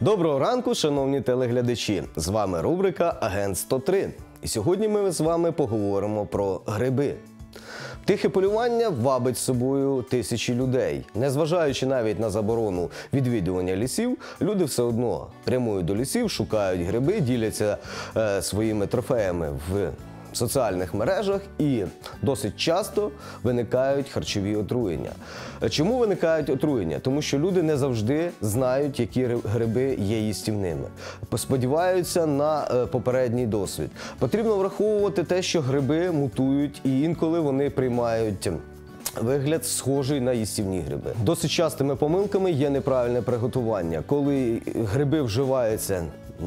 Доброго ранку, шановні телеглядачі! З вами рубрика «Агент 103». І сьогодні ми з вами поговоримо про гриби. Тихе полювання вабить з собою тисячі людей. Незважаючи навіть на заборону відвідування лісів, люди все одно прямують до лісів, шукають гриби, діляться своїми трофеями в соціальних мережах і досить часто виникають харчові отруєння. Чому виникають отруєння? Тому що люди не завжди знають, які гриби є їстівними. Сподіваються на попередній досвід. Потрібно враховувати те, що гриби мутують і інколи вони приймають вигляд схожий на їстівні гриби. Досить частими помилками є неправильне приготування, коли гриби вживаються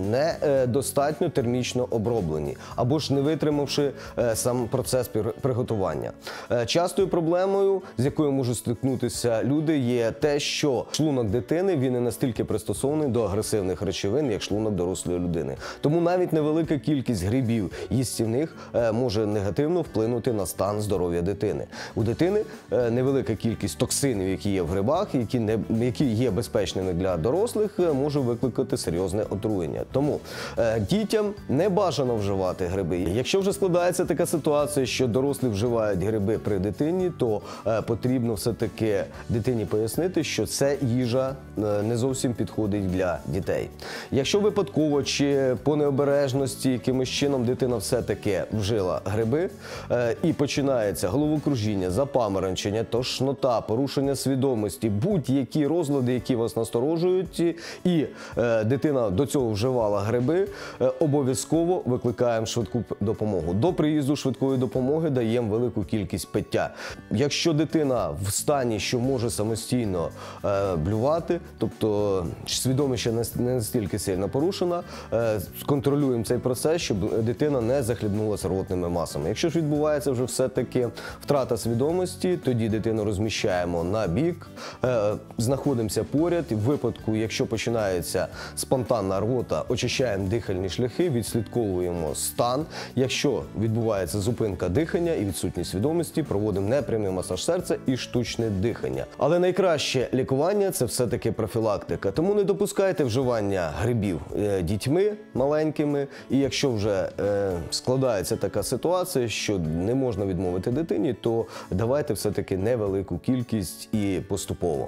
недостатньо термічно оброблені, або ж не витримавши сам процес приготування. Частою проблемою, з якою можуть стикнутися люди, є те, що шлунок дитини, він не настільки пристосований до агресивних речовин, як шлунок дорослої людини. Тому навіть невелика кількість грибів їстівних може негативно вплинути на стан здоров'я дитини. У дитини невелика кількість токсинів, які є в грибах, які є безпечними для дорослих, може викликати серйозне отруєння. Тому дітям не бажано вживати гриби. Якщо вже складається така ситуація, що дорослі вживають гриби при дитині, то потрібно все-таки дитині пояснити, що ця їжа не зовсім підходить для дітей. Якщо випадково чи по необережності якимось чином дитина все-таки вжила гриби і починається головокружіння, запаморочення, тошнота, порушення свідомості, будь-які розлади, які вас насторожують, і дитина до цього вживає гриби, обов'язково викликаємо швидку допомогу. До приїзду швидкої допомоги даємо велику кількість пиття. Якщо дитина в стані, що може самостійно блювати, тобто свідомість ще не настільки сильно порушена, контролюємо цей процес, щоб дитина не захлібнулася ротними масами. Якщо ж відбувається вже все-таки втрата свідомості, тоді дитину розміщаємо на бік, знаходимося поряд, і в випадку, якщо починається спонтанна рвота, очищаємо дихальні шляхи, відслідковуємо стан. Якщо відбувається зупинка дихання і відсутність свідомості, проводимо непрямий масаж серця і штучне дихання. Але найкраще лікування – це все-таки профілактика. Тому не допускайте вживання грибів дітьми маленькими. І якщо вже складається така ситуація, що не можна відмовити дитині, то давайте все-таки невелику кількість і поступово.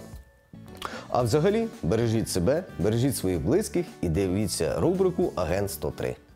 А взагалі, бережіть себе, бережіть своїх близьких і дивіться рубрику «Агент 103».